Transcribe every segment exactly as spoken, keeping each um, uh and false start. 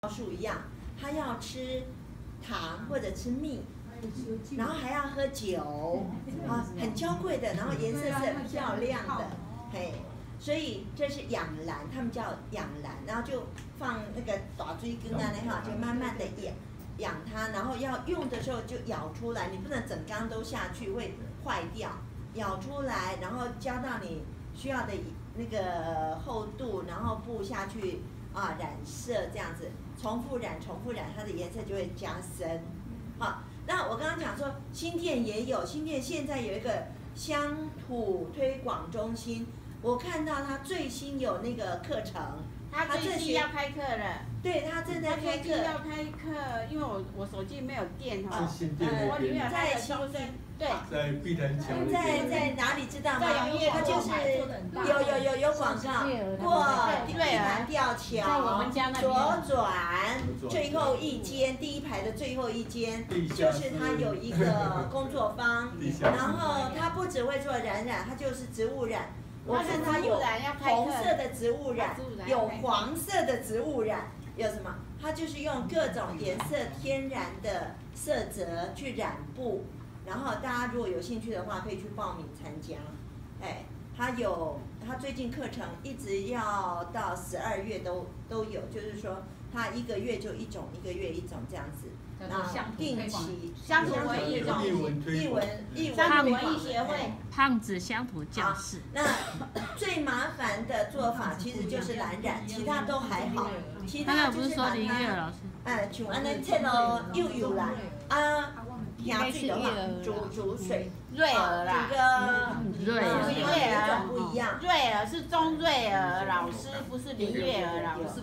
树一样，它要吃糖或者吃蜜，然后还要喝酒，啊，很娇贵的，然后颜色是很漂亮的，嘿。 所以这是养兰，他们叫养兰，然后就放那个大锥根啊，那哈，就慢慢的养养它，然后要用的时候就舀出来，你不能整缸都下去会坏掉，舀出来，然后加到你需要的那个厚度，然后布下去啊，染色这样子，重复染，重复染，它的颜色就会加深。好，那我刚刚讲说新店也有，新店现在有一个乡土推广中心。 我看到他最新有那个课程， 他最近要开课了。 对，他正在开课。 要开课，因为我我手机没有电哈。 呃， 我里面在新店， 对， 在碧潭桥。 在在哪里知道吗？他就是有有有有广告，过碧潭吊桥，左转，最后一间第一排的最后一间，就是他有一个工作坊，然后他不只会做染染，他就是植物染。 我看它有红色的植物染，有黄色的植物染，有什么？它就是用各种颜色天然的色泽去染布，然后大家如果有兴趣的话，可以去报名参加。哎，它有，它最近课程一直要到十二月都都有，就是说它一个月就一种，一个月一种这样子。 啊，定期乡土文艺艺文艺文艺文文艺协会胖子乡土教室。 那最麻烦的做法其实就是蓝染，其他都还好。其他就是把它，哎，像安尼切咯，又有啦，啊，下水的话煮煮水， 瑞儿啦， 这个瑞儿不一样， 瑞儿是钟瑞儿老师，不是林月儿老师。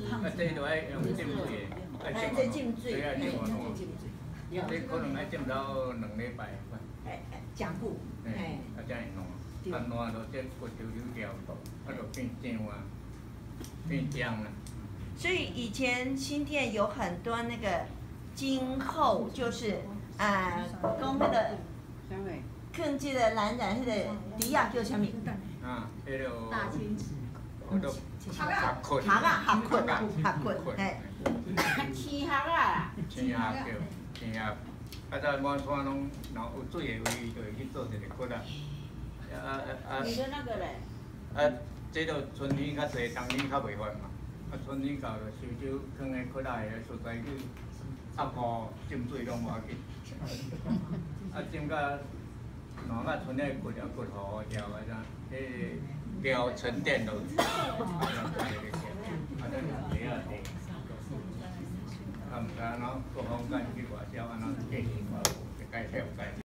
哎，这浸水，哎，这浸水。 这可能要浸到两礼拜。 哎哎，讲固。 哎，啊，才会烂，啊烂就这骨头就掉到，啊就变浆啊，变浆了。 所以以前新店有很多那个今后就是啊，讲那个，更记得蓝染那个底下叫什么？ 啊，迄个。 大青池。 我都。 蛤蟆，蛤蟆，蛤蟆，蛤蟆，哎。 青蛤啦， 青虾叫青虾，啊！在满山拢，若有水的位，就会去做一个窟啦。啊啊啊！ 你的那个嘞？ 啊，这就春天较侪，冬天较袂发嘛。啊，春天到就收收放个窟啦的所在去压雨浸水拢无要紧。啊，浸到烂到剩个骨了骨糊掉啊，啥？迄料沉淀落去，啊，就这样子。 啊，唔敢喏，各方间去外销，安那计划就该跳该。